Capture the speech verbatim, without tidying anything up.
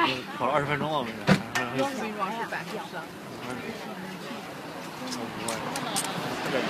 跑了二十分钟了，我们这。 光是运装是百分之三。 嗯，特别